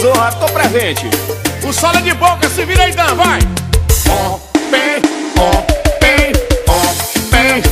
Zorra, tô presente. O solo é de boca, se vira aí, Dan, vai. Ó, bem, bem, bem.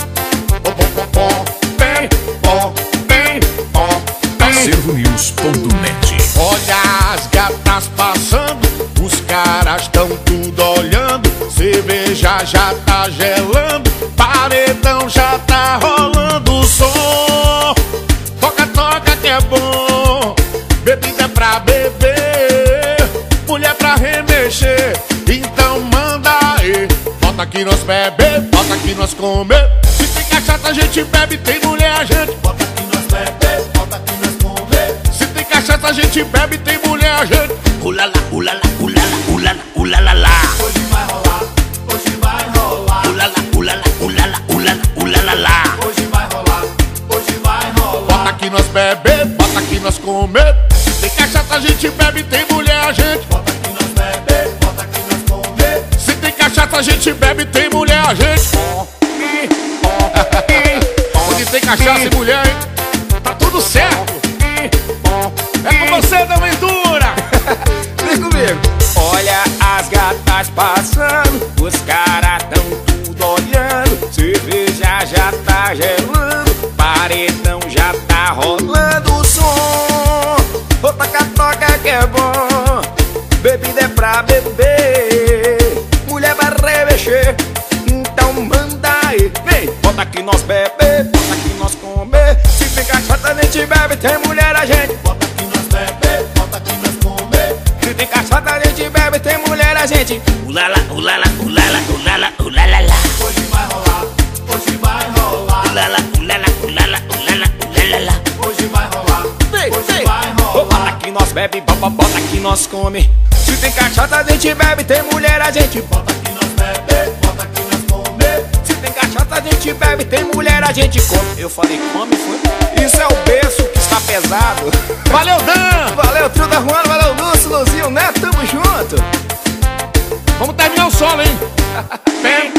AcervoNews.net. Olha as gatas passando, os caras tão tudo olhando. Cerveja já tá gelando, paredão já tá rolando o som. Toca, toca que é bom, bebida pra beber, mulher pra remexer. Então manda aí, bota aqui nós bebe, bota aqui nós comer. Se tem cachaça a gente bebe, tem mulher a gente bota aqui nós bebe, bota aqui nós comer. Se tem cachaça a gente bebe, tem mulher a gente Ulala, ulala, ulala, ulala, ulala, lá. Hoje vai rolar, hoje vai rolar. Ulala, ulala, ulala, ulala, ulala, lá. Hoje vai rolar, hoje vai rolar. Bota aqui nós bebe, bota aqui nós comer. Se tem cachaça a gente bebe, tem mulher a gente bota aqui nós bebe, bota aqui nós comer. Se tem cachaça a gente bebe, tem mulher a gente onde tem cachaça e mulher, hein? Tá tudo certo. É com você, Dan Ventura. Vem comigo. Olha as gatas passando, os caras tão tudo olhando. Cerveja já tá gelando, paredão já tá rolando o som. Ô, toca, toca que é bom, bebida é pra beber, mulher vai remexer. Então manda aí, vem, bota aqui nós bebe, bota aqui nós comer. Se tem cachaça a gente bebe, tem mulher a gente Bota aqui nós bebe, bota aqui nós comer. se tem cachaça a gente bebe, tem mulher a gente ulala, ulala, ulala, ulala, ulala, lá. Hoje vai rolar, hoje vai rolar. Ulala, ulala, ulala, ulala, ulala, lá. Hoje vai rolar, hoje vai rolar. Bota aqui nós bebe, bota aqui nós come. Se tem cachaça a gente bebe, tem mulher a gente Bota aqui nós bebe, bota aqui nós comer. se tem cachaça a gente bebe, tem mulher a gente come. Eu falei come, foi? Isso é o berço que está pesado. Valeu, Dan! Valeu, trio da Juana, valeu, Lúcio, Luzinho, né? Tamo junto. Vamos terminar o solo, hein? Bem,